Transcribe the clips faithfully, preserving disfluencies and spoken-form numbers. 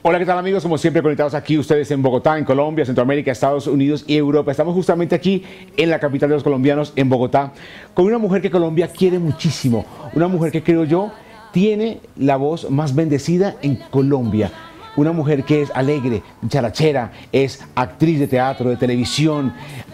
Hola, ¿qué tal amigos? Como siempre conectados aquí ustedes en Bogotá, en Colombia, Centroamérica, Estados Unidos y Europa. Estamos justamente aquí en la capital de los colombianos, en Bogotá, con una mujer que Colombia quiere muchísimo. Una mujer que creo yo tiene la voz más bendecida en Colombia. Una mujer que es alegre, charachera, es actriz de teatro, de televisión.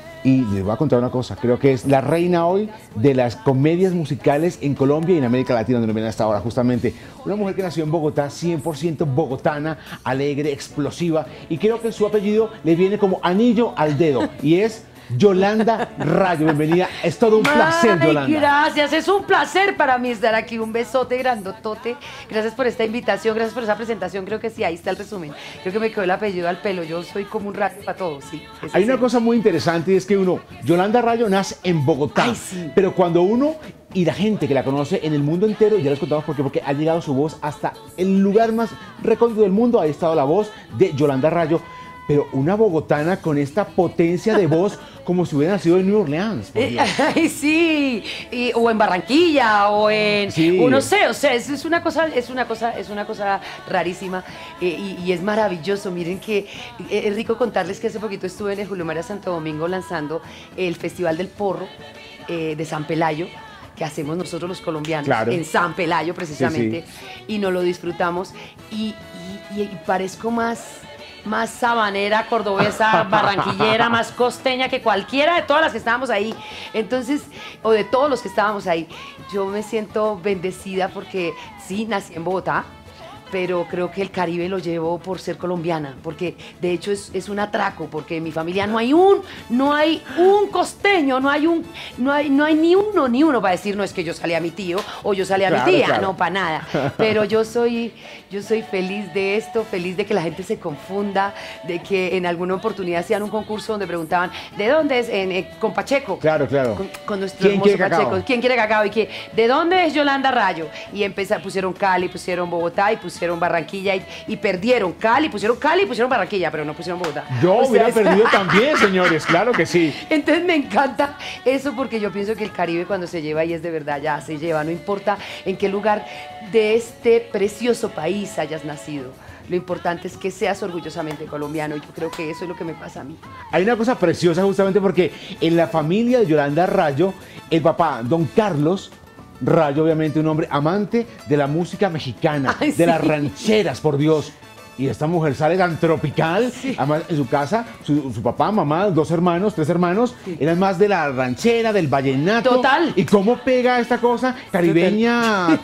Y les voy a contar una cosa, creo que es la reina hoy de las comedias musicales en Colombia y en América Latina, donde nos ven hasta ahora justamente. Una mujer que nació en Bogotá, cien por ciento bogotana, alegre, explosiva, y creo que su apellido le viene como anillo al dedo, y es Yolanda Rayo. Bienvenida, es todo un placer, Ay, Yolanda. Gracias, es un placer para mí estar aquí, un besote grandotote, gracias por esta invitación, gracias por esa presentación, creo que sí, ahí está el resumen, creo que me quedó el apellido al pelo, yo soy como un rayo para todos, sí. Hay una sí. cosa muy interesante y es que uno, Yolanda Rayo nace en Bogotá, Ay, sí. pero cuando uno y la gente que la conoce en el mundo entero, ya les contamos por qué, porque ha llegado su voz hasta el lugar más recóndito del mundo, ha estado la voz de Yolanda Rayo, pero una bogotana con esta potencia de voz como si hubiera nacido en New Orleans. Eh, ay, sí, y, o en Barranquilla, o en, Sí. o no sé, o sea, es, es una cosa, es una cosa, es una cosa rarísima eh, y, y es maravilloso. Miren que eh, es rico contarles que hace poquito estuve en el Julio María Santo Domingo lanzando el Festival del Porro eh, de San Pelayo, que hacemos nosotros los colombianos, Claro. en San Pelayo precisamente, Sí, y nos lo disfrutamos y, y, y parezco más... más sabanera, cordobesa, barranquillera, más costeña que cualquiera de todas las que estábamos ahí. Entonces, o de todos los que estábamos ahí, yo me siento bendecida porque sí, nací en Bogotá, pero creo que el Caribe lo llevo por ser colombiana, porque de hecho es, es un atraco, porque en mi familia no hay un, no hay un costeño, no hay un, no hay, no hay ni uno, ni uno para decir, no es que yo salí a mi tío o yo salí a Claro, mi tía, claro. no, para nada. Pero yo soy, yo soy feliz de esto, feliz de que la gente se confunda, de que en alguna oportunidad hacían un concurso donde preguntaban, ¿de dónde es? En, eh, con Pacheco. Claro, claro. Con, con nuestro ¿Quién hermoso quiere cacao? Pacheco. ¿Quién quiere cacao? Y que, ¿de dónde es Yolanda Rayo? Y empezar, pusieron Cali, pusieron Bogotá y pusieron Barranquilla y, y perdieron Cali, pusieron Cali y pusieron Barranquilla, pero no pusieron Bogotá. Yo O sea, hubiera es- perdido también, señores, claro que sí. Entonces me encanta eso porque yo pienso que el Caribe cuando se lleva y es de verdad ya se lleva, no importa en qué lugar de este precioso país hayas nacido. Lo importante es que seas orgullosamente colombiano y yo creo que eso es lo que me pasa a mí. Hay una cosa preciosa justamente porque en la familia de Yolanda Rayo, el papá, don Carlos Rayo, obviamente un hombre amante de la música mexicana, Ay, de sí. las rancheras, por Dios. Y esta mujer sale tan tropical, Sí. además en su casa, su, su papá, mamá, dos hermanos, tres hermanos, Sí. eran más de la ranchera, del vallenato. Total. ¿Y cómo pega esta cosa caribeña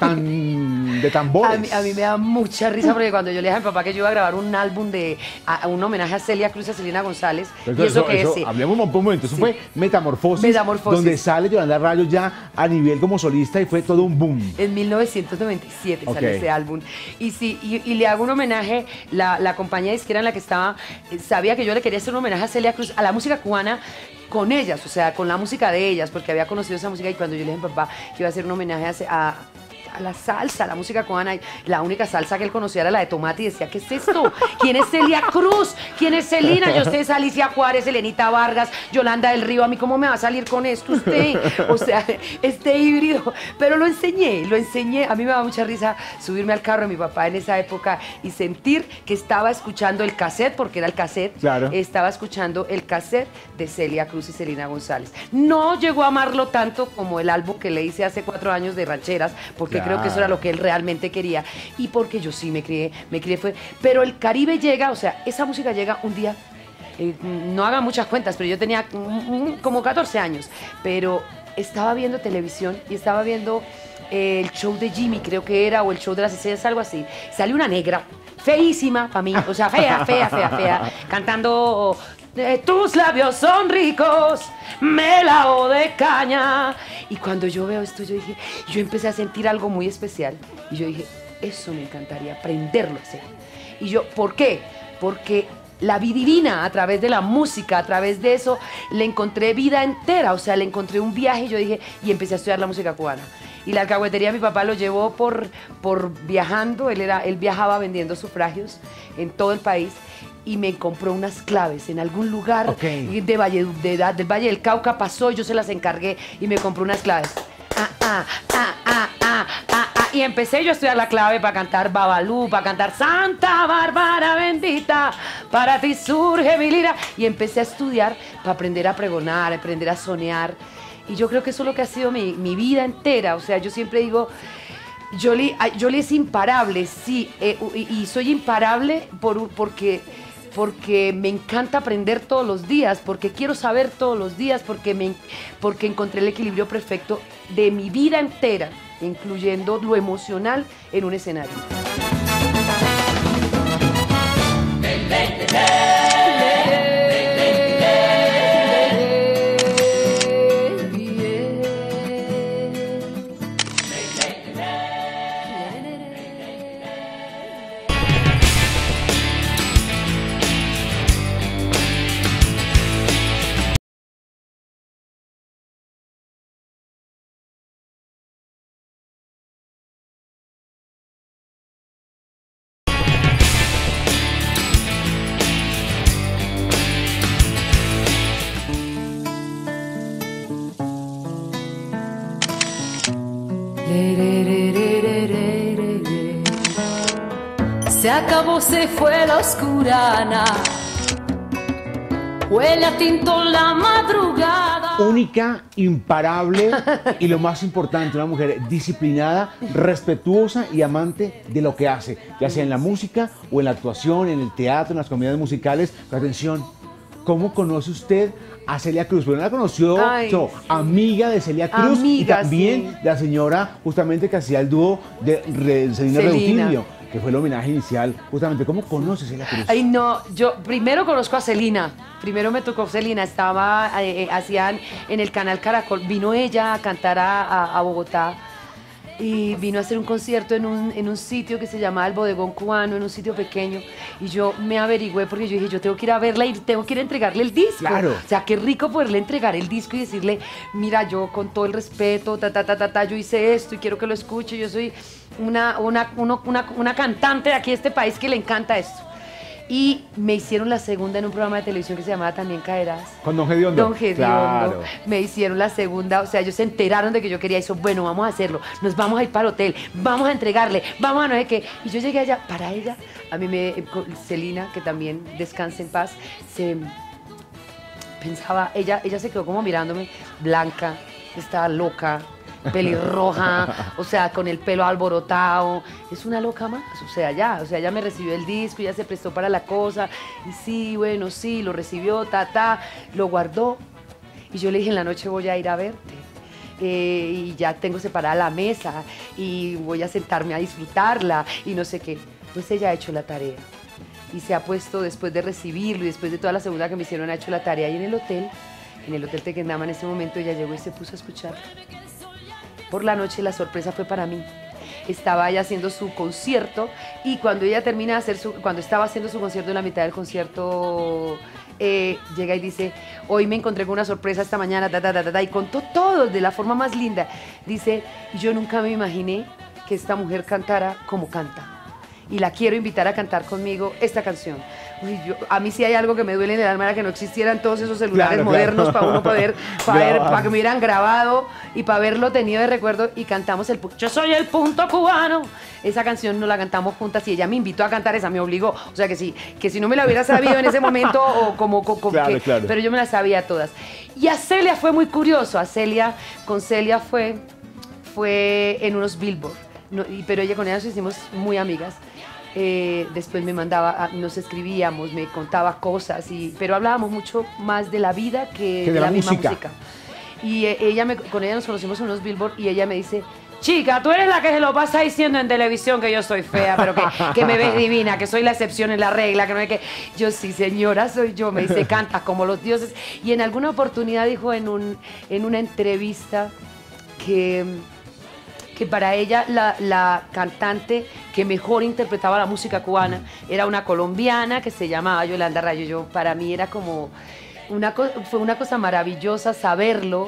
tan de tambores? A mí, a mí me da mucha risa porque cuando yo le dije a mi papá que yo iba a grabar un álbum de a, a un homenaje a Celia Cruz y a Selena González, Pero y eso, que eso, es, sí. hablemos un momento, eso Sí. fue Metamorfosis, Metamorfosis. donde sale Yolanda Rayo ya a nivel como solista y fue todo un boom. En mil novecientos noventa y siete Ok. salió ese álbum. Y sí, y, y le hago un homenaje, la, la compañía disquera en la que estaba, eh, sabía que yo le quería hacer un homenaje a Celia Cruz, a la música cubana, con ellas, o sea, con la música de ellas, porque había conocido esa música y cuando yo le dije a mi papá que iba a hacer un homenaje a, ce- a a la salsa, a la música cubana, y la única salsa que él conocía era la de tomate y decía, ¿qué es esto? ¿Quién es Celia Cruz? ¿Quién es Celina? Yo sé, es Alicia Juárez, Elenita Vargas, Yolanda del Río, ¿a mí cómo me va a salir con esto usted? O sea, este híbrido, pero lo enseñé, lo enseñé, a mí me da mucha risa subirme al carro de mi papá en esa época y sentir que estaba escuchando el cassette, porque era el cassette, Claro. estaba escuchando el cassette de Celia Cruz y Selena González. No llegó a amarlo tanto como el álbum que le hice hace cuatro años de rancheras, porque creo que eso era lo que él realmente quería y porque yo sí me crié, me crié fue, pero el Caribe llega, o sea, esa música llega un día, eh, no hagan muchas cuentas, pero yo tenía mm, como catorce años, pero estaba viendo televisión y estaba viendo eh, el show de Jimmy, creo que era, o el show de las estrellas, algo así, salió una negra, feísima para mí, o sea, fea, fea, fea, fea, cantando... De tus labios son ricos, melao de caña. Y cuando yo veo esto, yo dije, yo empecé a sentir algo muy especial. Y yo dije, eso me encantaría aprenderlo a hacer. Y yo, ¿por qué? Porque la vi divina a través de la música, a través de eso, le encontré vida entera. O sea, le encontré un viaje y yo dije, y empecé a estudiar la música cubana. Y la alcahuetería mi papá lo llevó por, por viajando, él, era, él viajaba vendiendo sufragios en todo el país. Y me compró unas claves en algún lugar Ok. de Valle, de, del Valle del Cauca, pasó, yo se las encargué y me compró unas claves. Ah, ah, ah, ah, ah, ah, ah. y empecé yo a estudiar la clave para cantar Babalú, para cantar Santa Bárbara bendita, para ti surge mi lira. Y empecé a estudiar para aprender a pregonar, aprender a soñar. Y yo creo que eso es lo que ha sido mi, mi vida entera. O sea, yo siempre digo, Yoli, Yoli es imparable, sí, eh, y, y soy imparable por, porque... porque me encanta aprender todos los días, porque quiero saber todos los días, porque, me, porque encontré el equilibrio perfecto de mi vida entera, incluyendo lo emocional en un escenario. Se acabó, se fue la oscurana, huele a tinto la madrugada. Única, imparable y lo más importante, una mujer disciplinada, respetuosa y amante de lo que hace, ya sea en la música o en la actuación, en el teatro, en las comedias musicales. Pero atención, ¿cómo conoce usted a Celia Cruz? Pero no la conoció, no, amiga de Celia Cruz, amiga, y también sí, de la señora justamente que hacía el dúo de Re, Celina Reutilio, que fue el homenaje inicial. Justamente, ¿cómo conoce Celia Cruz? Ay, no, yo primero conozco a Celina, primero me tocó Celina, estaba, eh, eh, hacían en el canal Caracol, vino ella a cantar a, a, a Bogotá, y vino a hacer un concierto en un, en un sitio que se llamaba El Bodegón Cubano, en un sitio pequeño, y yo me averigüé porque yo dije, yo tengo que ir a verla y tengo que ir a entregarle el disco. Claro. O sea, qué rico poderle entregar el disco y decirle, mira, yo con todo el respeto, ta, ta, ta, ta, ta, yo hice esto y quiero que lo escuche, yo soy una, una, uno, una, una cantante de aquí de este país que le encanta esto. Y me hicieron la segunda en un programa de televisión que se llamaba También Caerás. Con Don Gediondo. Don Gediondo. Claro. Me hicieron la segunda, o sea, ellos se enteraron de que yo quería eso. Bueno, vamos a hacerlo, nos vamos a ir para el hotel, vamos a entregarle, vamos a no sé qué. Y yo llegué allá, para ella, a mí me, Celina, que también descanse en paz, se pensaba, ella, ella se quedó como mirándome, blanca, estaba loca, pelirroja, o sea, con el pelo alborotado, es una loca más, o sea, ya, o sea, ya me recibió el disco, ya se prestó para la cosa, y sí, bueno, sí, lo recibió, ta, ta, lo guardó, y yo le dije, en la noche voy a ir a verte, eh, y ya tengo separada la mesa, y voy a sentarme a disfrutarla, y no sé qué, pues ella ha hecho la tarea, y se ha puesto, después de recibirlo, y después de toda la segunda que me hicieron, ha hecho la tarea, y en el hotel, en el hotel Tequendama en ese momento, ella llegó y se puso a escuchar. Por la noche la sorpresa fue para mí. Estaba ella haciendo su concierto y cuando ella termina de hacer su, cuando estaba haciendo su concierto, en la mitad del concierto, eh, llega y dice, hoy me encontré con una sorpresa esta mañana, ta, ta, ta, ta, ta, y contó todo de la forma más linda. Dice, yo nunca me imaginé que esta mujer cantara como canta. Y la quiero invitar a cantar conmigo esta canción. Uy, yo, a mí sí hay algo que me duele en el alma, era que no existieran todos esos celulares claro, modernos claro. para uno poder, para, ver, para que me hubieran grabado y para haberlo tenido de recuerdo, y cantamos el Yo soy el punto cubano. Esa canción nos la cantamos juntas y ella me invitó a cantar esa, me obligó. O sea que sí, que si no me la hubiera sabido en ese momento, o como, como claro, que, claro. pero yo me las sabía todas. Y a Celia fue muy curioso, a Celia, con Celia fue, fue en unos Billboard, no, y, pero ella con ella nos hicimos muy amigas. Eh, después me mandaba, nos escribíamos, me contaba cosas, y, pero hablábamos mucho más de la vida que, que de, de la, la misma música. música. Y eh, ella me, con ella nos conocimos en unos Billboard y ella me dice, chica, tú eres la que se lo pasa diciendo en televisión que yo soy fea, pero que, que me ves divina, que soy la excepción en la regla, que no hay que... Yo, sí, señora, soy yo. Me dice, cantas como los dioses. Y en alguna oportunidad dijo en, un, en una entrevista que... que para ella la, la cantante que mejor interpretaba la música cubana era una colombiana que se llamaba Yolanda Rayo. Yo, para mí era como una, fue una cosa maravillosa saberlo,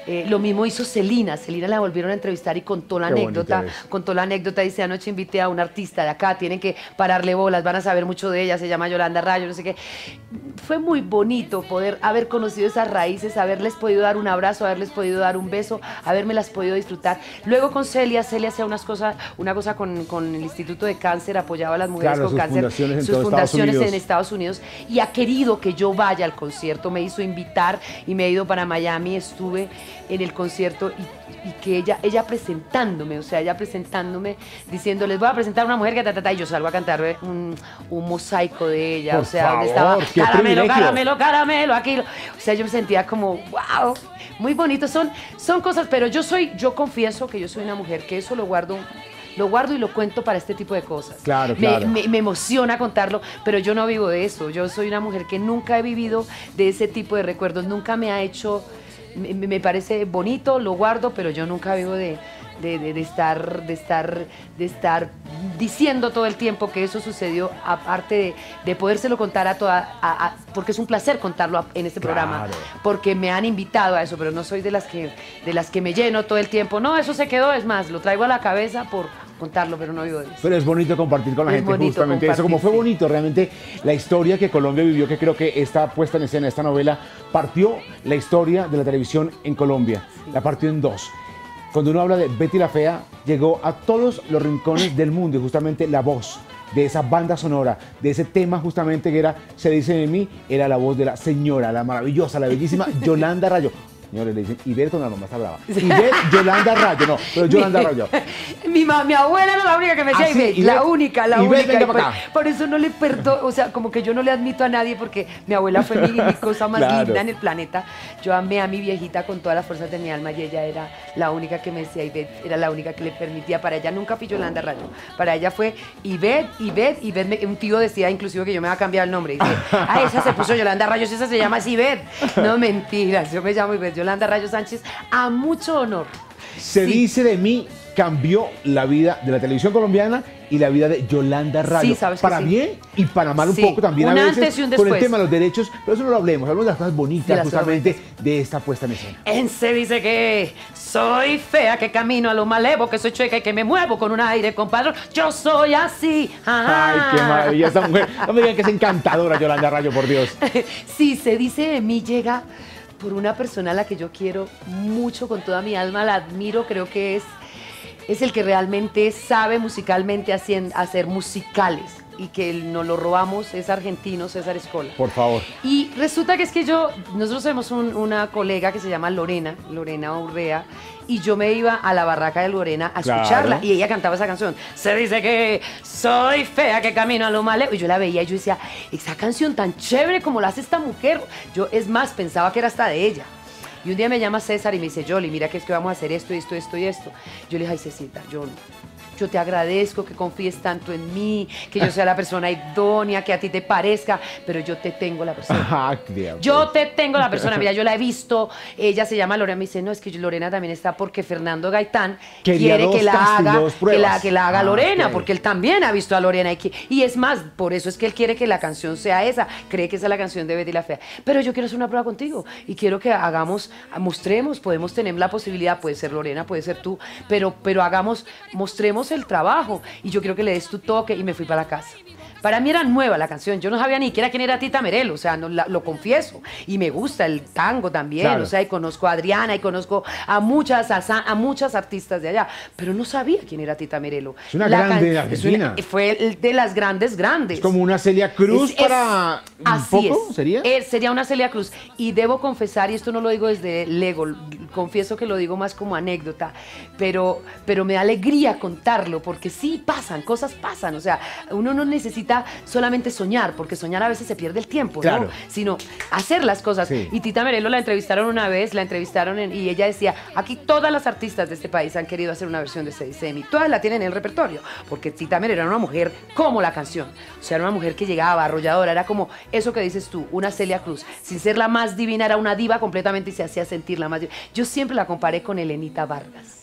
Eh, lo mismo hizo Celina. Celina la volvieron a entrevistar y contó la Qué anécdota. bonita es. Contó la anécdota. Dice, anoche invité a una artista de acá, tienen que pararle bolas, van a saber mucho de ella, se llama Yolanda Rayo, no sé qué. Fue muy bonito poder haber conocido esas raíces, haberles podido dar un abrazo, haberles podido dar un beso, habermelas podido disfrutar. Luego con Celia, Celia hacía unas cosas, una cosa con, con el Instituto de Cáncer, apoyaba a las mujeres Claro, con sus cáncer, fundaciones en sus todo Estados fundaciones Unidos. en Estados Unidos, y ha querido que yo vaya al concierto, me hizo invitar y me he ido para Miami, estuve en el concierto y, y que ella, ella presentándome, o sea, ella presentándome, diciendo, les voy a presentar a una mujer que ta, ta, ta, y yo salgo a cantar un, un mosaico de ella, Por o sea, favor, donde estaba qué caramelo, privilegio. caramelo, caramelo, aquí, o sea, yo me sentía como, wow, muy bonito, son, son cosas, pero yo soy, yo confieso que yo soy una mujer que eso lo guardo, lo guardo y lo cuento para este tipo de cosas. Claro, Me- claro. Me, me emociona contarlo, pero yo no vivo de eso. Yo soy una mujer que nunca he vivido de ese tipo de recuerdos, nunca me ha hecho, me, me parece bonito, lo guardo, pero yo nunca vivo de, de, de- de estar, de, estar, de estar diciendo todo el tiempo que eso sucedió, aparte de, de podérselo contar a toda, a- a- porque es un placer contarlo a- en este programa, Claro. porque me han invitado a eso, pero no soy de las que, de las que me lleno todo el tiempo. No, eso se quedó, es más, lo traigo a la cabeza por contarlo, pero no vivo de eso. Pero es bonito compartir con la Es gente bonito justamente eso, como compartir, fue sí. bonito realmente la historia que Colombia vivió, que creo que esta puesta en escena, esta novela, partió la historia de la televisión en Colombia, la partió en dos. Cuando uno habla de Betty la Fea, llegó a todos los rincones del mundo y justamente la voz de esa banda sonora, de ese tema justamente que era Se dice de mí, era la voz de la señora, la maravillosa, la bellísima Yolanda Rayo. Señores, le dicen Ivette con la mamá está brava. Ivette Yolanda Rayo, no, pero Yolanda Rayo. Mi, ma- mi abuela era la única que me decía Ah, sí, Ivette, Ivette- la única, la Ivette, única. venga y para pues, acá. por eso no le perdono, o sea, como que yo no le admito a nadie porque mi abuela fue mi, mi cosa más Claro. linda en el planeta. Yo amé a mi viejita con todas las fuerzas de mi alma y ella era la única que me decía Ivette, era la única que le permitía. Para ella nunca fui Yolanda Rayo, para ella fue Ivette, Ivette, Ivette. Me- un tío decía inclusive que yo me iba a cambiar el nombre. Dice, ah, esa se puso Yolanda Rayo, esa se llama así Ivette. No, mentiras, yo me llamo Ivette Yolanda Rayo Sánchez, a mucho honor. Se Sí. dice de mí, cambió la vida de la televisión colombiana y la vida de Yolanda Rayo. Sí, sabes que para sí. bien y para mal un Sí, poco también un a veces antes y un con el después. tema de los derechos, pero eso no lo hablemos, hablemos de las cosas De bonitas las justamente de esta puesta en escena. En se dice que soy fea, que camino a lo malevo, que soy chueca y que me muevo con un aire compadre. Yo soy así. Ah. Ay, qué maravilla esta mujer. No me digan que es encantadora Yolanda Rayo, por Dios. Sí, se dice de mí, llega por una persona a la que yo quiero mucho con toda mi alma, la admiro, creo que es, es el que realmente sabe musicalmente hacien- hacer musicales y que nos lo robamos, es argentino, César Escola. Por favor. Y resulta que es que yo, nosotros tenemos un- una colega que se llama Lorena, Lorena Urrea, y yo me iba a la barraca de Lorena a Claro. escucharla y ella cantaba esa canción. Se dice que soy fea, que camino a lo malo. Y yo la veía y yo decía, esa canción tan chévere como la hace esta mujer. Yo, es más, pensaba que era hasta de ella. Y un día me llama César y me dice, Yoli, mira que es que vamos a hacer esto, esto, esto y esto. Yo le dije, ay, Cecita, yo yo te agradezco que confíes tanto en mí, que yo sea la persona idónea, que a ti te parezca, pero yo te tengo la persona. Ah, Dios. Yo te tengo la persona, mira, yo la he visto, ella se llama Lorena, me dice, no, es que Lorena también está porque Fernando Gaitán Quería quiere dos que la casting, haga, dos que pruebas. la, que la haga Ah, Lorena, ok. porque él también ha visto a Lorena y, que- y es más, por eso es que él quiere que la canción sea esa, cree que esa es la canción de Betty la Fea, pero yo quiero hacer una prueba contigo y quiero que hagamos, mostremos, podemos tener la posibilidad, puede ser Lorena, puede ser tú, pero, pero hagamos, mostremos el trabajo y yo quiero que le des tu toque y me fui para la casa. Para mí era nueva la canción, yo no sabía ni siquiera quién era Tita Merelo, o sea, no, la- lo confieso. Y me gusta el tango también, Claro. o sea, y conozco a Adriana, y conozco a muchas, a, sa- a muchas artistas de allá, pero no sabía quién era Tita Merelo. Es una La grande can- de es Argentina. una- fue el de las grandes, grandes. Es como una Celia Cruz Es- es- para un así poco, es. ¿sería? Eh, sería una Celia Cruz. Y debo confesar, y esto no lo digo desde el ego, confieso que lo digo más como anécdota, pero, pero me da alegría contarlo, porque sí pasan, cosas pasan. O sea, uno no necesita solamente soñar, porque soñar a veces se pierde el tiempo, Claro. ¿no? Sino hacer las cosas. Sí. Y Tita Merelo la entrevistaron una vez, la entrevistaron en- y ella decía, aquí todas las artistas de este país han querido hacer una versión de Se dice de mí. Todas la tienen en el repertorio, porque Tita Merelo era una mujer como la canción. O sea, era una mujer que llegaba, arrolladora, era como eso que dices tú, una Celia Cruz. Sin ser la más divina, era una diva completamente y se hacía sentir la más divina. Yo siempre la comparé con Elenita Vargas.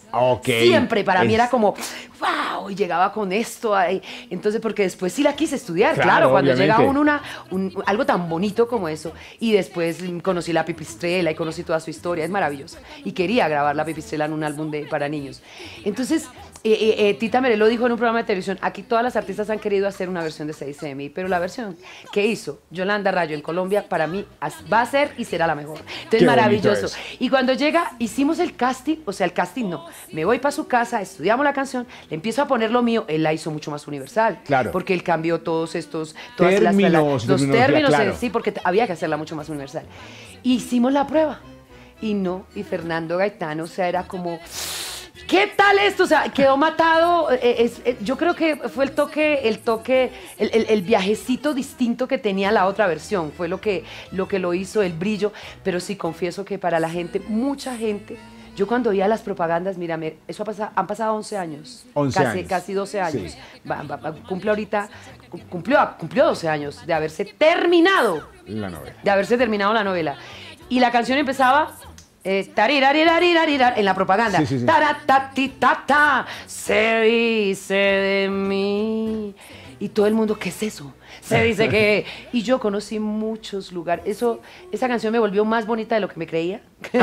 Ok. Siempre, para Es- mí era como, wow, y llegaba con esto ahí. Entonces, porque después sí la quise estudiar, claro, Claro, cuando obviamente. llega uno una, un- algo tan bonito como eso. Y después mm, conocí la Pipistrela y conocí toda su historia, es maravillosa. Y quería grabar la Pipistrela en un álbum de, para niños. Entonces, eh, eh, eh, Tita Merelo dijo en un programa de televisión, aquí todas las artistas han querido hacer una versión de seis emi, pero la versión que hizo Yolanda Rayo en Colombia, para mí as- va a ser y será la mejor. Entonces, Qué bonito maravilloso. es. Y cuando llega, hicimos el casting, o sea, el casting no, me voy para su casa, estudiamos la canción, le empiezo a poner lo mío, él la hizo mucho más universal. Claro. Porque él cambió todos estos, todas las- Términos, las- los terminología, términos, claro. eh, sí, porque te- había que hacerla mucho más universal. Hicimos la prueba. Y no, y Fernando Gaitán, o sea, era como... ¿Qué tal esto? O sea, quedó matado. eh, es- eh, yo creo que fue el toque, el toque, el, el- el viajecito distinto que tenía la otra versión. Fue lo que, lo que lo hizo, el brillo. Pero sí, confieso que para la gente, mucha gente, yo cuando oía las propagandas, mírame, eso ha pasado, han pasado once años. once casi, años. Casi doce años. Sí. Va- va- va- cumple ahorita, cu- cumplió, cumplió doce años de haberse terminado La novela. de haberse terminado la novela. Y la canción empezaba eh, tariraririrarirar, en la propaganda. Sí, sí, sí. Taratatitata, se dice de mí. Y todo el mundo, ¿qué es eso? Se dice que... Y yo conocí muchos lugares. Eso, esa canción me volvió más bonita de lo que me creía.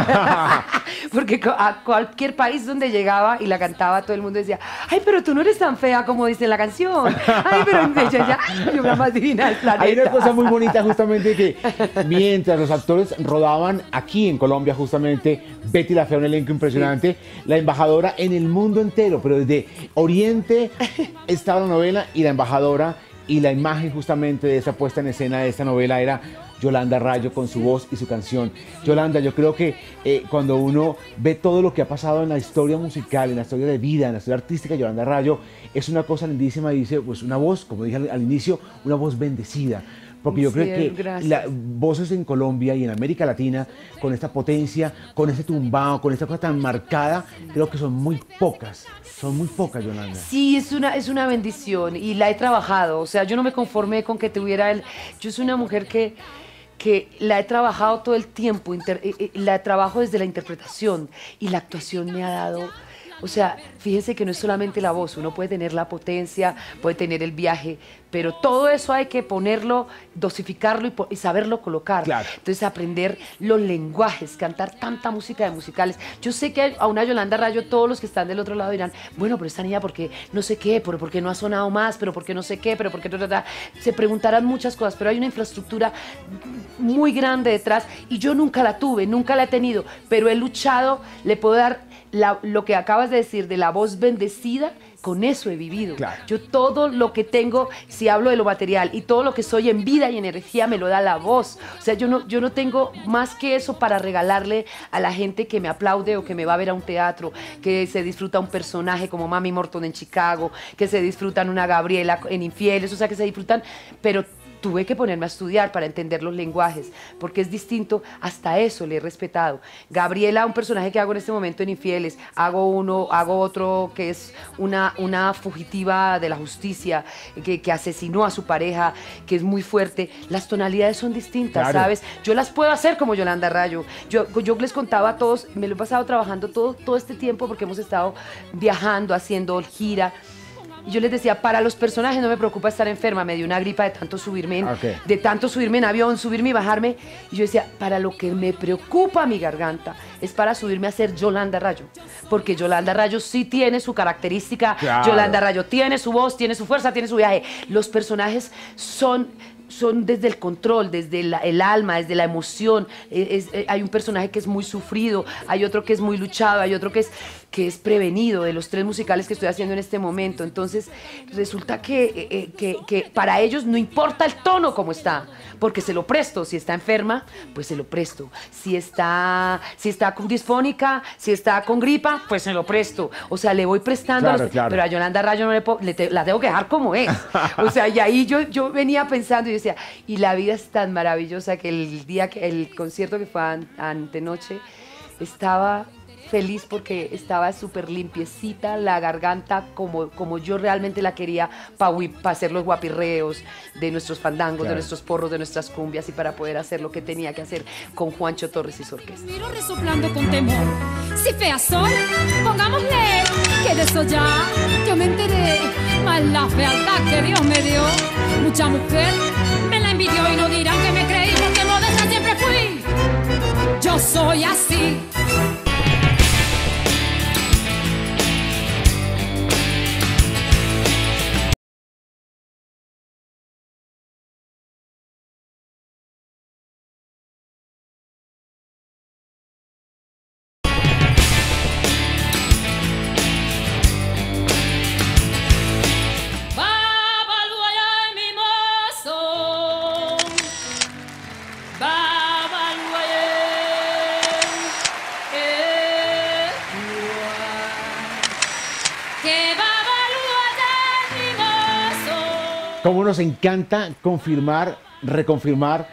Porque co- a cualquier país donde llegaba y la cantaba, todo el mundo decía, ay, pero tú no eres tan fea como dice en la canción. Ay, pero yo, ya, yo la más divina del planeta. Hay una cosa muy bonita justamente que mientras los actores rodaban aquí en Colombia justamente, Betty la Fea, un elenco impresionante, la embajadora en el mundo entero, pero desde Oriente estaba la novela y la embajadora y la imagen justamente de esa puesta en escena de esta novela era Yolanda Rayo con su voz y su canción. Yolanda, yo creo que eh, cuando uno ve todo lo que ha pasado en la historia musical, en la historia de vida, en la historia artística de Yolanda Rayo, es una cosa lindísima y dice, pues una voz, como dije al, al inicio, una voz bendecida. Porque yo Sí, creo que gracias. las voces en Colombia y en América Latina, con esta potencia, con este tumbado, con esta cosa tan marcada, creo que son muy pocas. Son muy pocas, Yolanda. Sí, es una, es una bendición y la he trabajado. O sea, yo no me conformé con que tuviera el... Yo soy una mujer que, que la he trabajado todo el tiempo, inter- eh, eh, la trabajo desde la interpretación y la actuación me ha dado... O sea, fíjense que no es solamente la voz, uno puede tener la potencia, puede tener el viaje, pero todo eso hay que ponerlo, dosificarlo y, po- y saberlo colocar. Claro. Entonces aprender los lenguajes, cantar tanta música de musicales. Yo sé que a una Yolanda Rayo todos los que están del otro lado dirán, bueno, pero esta niña, ¿por qué no sé qué? ¿Por, por qué no ha sonado más? ¿Pero por qué no sé qué? ¿Pero por qué no? no, no?". Se preguntarán muchas cosas, pero hay una infraestructura muy grande detrás y yo nunca la tuve, nunca la he tenido, pero he luchado, le puedo dar la- lo que acabas de decir de la voz bendecida, con eso he vivido. Claro. Yo todo lo que tengo, si hablo de lo material, y todo lo que soy en vida y energía me lo da la voz. O sea, yo no, yo no tengo más que eso para regalarle a la gente que me aplaude o que me va a ver a un teatro, que se disfruta un personaje como Mami Morton en Chicago, que se disfrutan una Gabriela en Infieles, o sea, que se disfrutan, pero tuve que ponerme a estudiar para entender los lenguajes, porque es distinto, hasta eso le he respetado. Gabriela, un personaje que hago en este momento en Infieles, hago uno, hago otro que es una, una fugitiva de la justicia, que, que asesinó a su pareja, que es muy fuerte. Las tonalidades son distintas, Claro. ¿sabes? Yo las puedo hacer como Yolanda Rayo. Yo, yo les contaba a todos, me lo he pasado trabajando todo, todo este tiempo porque hemos estado viajando, haciendo gira. Y yo les decía, para los personajes no me preocupa estar enferma, me dio una gripa de tanto subirme en, Ok. de tanto subirme en avión, subirme y bajarme. Y yo decía, para lo que me preocupa mi garganta es para subirme a ser Yolanda Rayo. Porque Yolanda Rayo sí tiene su característica, Claro. Yolanda Rayo tiene su voz, tiene su fuerza, tiene su viaje. Los personajes son... son desde el control, desde la- el alma, desde la emoción. Eh, es- eh, hay un personaje que es muy sufrido, hay otro que es muy luchado, hay otro que es, que es prevenido de los tres musicales que estoy haciendo en este momento. Entonces, resulta que, eh, eh, que, que para ellos no importa el tono como está, porque se lo presto. Si está enferma, pues se lo presto. Si está, si está con disfónica, si está con gripa, pues se lo presto. O sea, le voy prestando. Claro, los- claro. Pero a Yolanda Rayo no le puedo- le te- la tengo que dejar como es. O sea, y ahí yo, yo venía pensando y decía, y la vida es tan maravillosa que el día que el concierto que fue an- antenoche estaba feliz porque estaba súper limpiecita, la garganta como, como yo realmente la quería para hacer los guapirreos de nuestros fandangos, claro, de nuestros porros, de nuestras cumbias y para poder hacer lo que tenía que hacer con Juancho Torres y su orquesta. Miro resoplando con temor. Si fea soy, pongámosle que de eso ya yo me enteré. Más la fealdad que Dios me dio, mucha mujer me la envidió y no dirán que me creí porque modesta siempre fui. Yo soy así. Cómo nos encanta confirmar, reconfirmar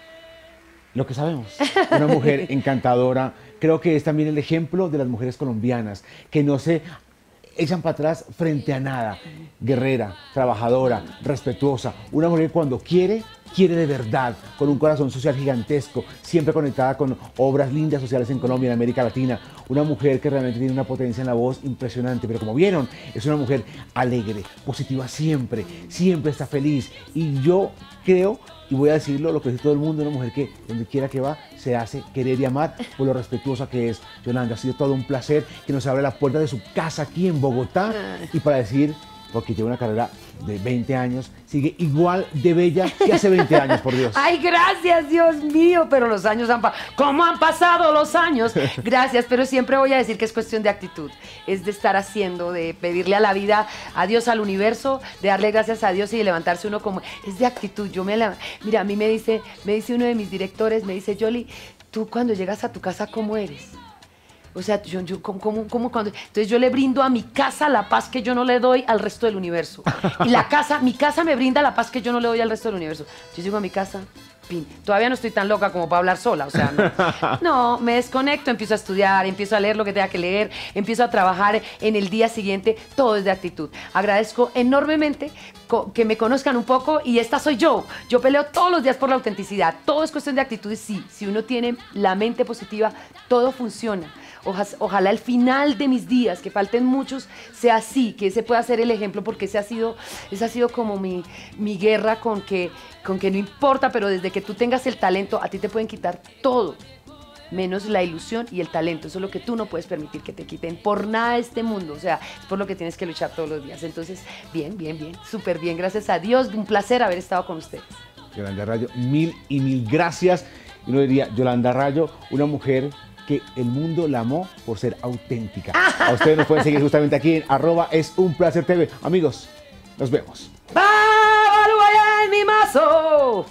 lo que sabemos. Una mujer encantadora. Creo que es también el ejemplo de las mujeres colombianas, que no se echan para atrás frente a nada. Guerrera, trabajadora, respetuosa. Una mujer que cuando quiere, quiere de verdad, con un corazón social gigantesco, siempre conectada con obras lindas sociales en Colombia, en América Latina. Una mujer que realmente tiene una potencia en la voz impresionante, pero como vieron, es una mujer alegre, positiva siempre, siempre está feliz. Y yo creo, y voy a decirlo, lo que dice todo el mundo, una mujer que donde quiera que va, se hace querer y amar por lo respetuosa que es. Yolanda, ha sido todo un placer que nos abre la puerta de su casa aquí en Bogotá y para decir, porque lleva una carrera de veinte años, sigue igual de bella que hace veinte años, por Dios. Ay, gracias, Dios mío, pero los años han pasado. ¿Cómo han pasado los años? Gracias, pero siempre voy a decir que es cuestión de actitud. Es de estar haciendo, de pedirle a la vida, a Dios, al universo, de darle gracias a Dios y de levantarse uno como... Es de actitud. Yo me la... Mira, a mí me dice, me dice uno de mis directores, me dice, Yoli, tú cuando llegas a tu casa, ¿cómo eres? O sea, yo, yo ¿cómo, cómo, cómo cuando? Entonces yo le brindo a mi casa la paz que yo no le doy al resto del universo. Y la casa, mi casa me brinda la paz que yo no le doy al resto del universo. Yo llego a mi casa, pin. Todavía no estoy tan loca como para hablar sola, o sea, no. No, me desconecto, empiezo a estudiar, empiezo a leer lo que tenga que leer, empiezo a trabajar en el día siguiente, todo es de actitud. Agradezco enormemente que me conozcan un poco y esta soy yo. Yo peleo todos los días por la autenticidad, todo es cuestión de actitud y sí, si uno tiene la mente positiva, todo funciona. Oja, ojalá el final de mis días, que falten muchos, sea así, que ese pueda ser el ejemplo, porque ese ha sido, ese ha sido como mi, mi guerra con que, con que no importa, pero desde que tú tengas el talento, a ti te pueden quitar todo, menos la ilusión y el talento. Eso es lo que tú no puedes permitir que te quiten por nada de este mundo, o sea, es por lo que tienes que luchar todos los días. Entonces, bien, bien, bien, súper bien, gracias a Dios, un placer haber estado con ustedes. Yolanda Rayo, mil y mil gracias. Y uno diría, Yolanda Rayo, una mujer que el mundo la amó por ser auténtica. A ustedes nos pueden seguir justamente aquí en arroba es un placer T V. Amigos, nos vemos. Babaluaye en mi mazo.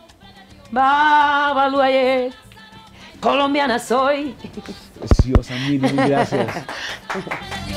Babaluaye. Colombiana soy. Preciosa, mil, mil gracias.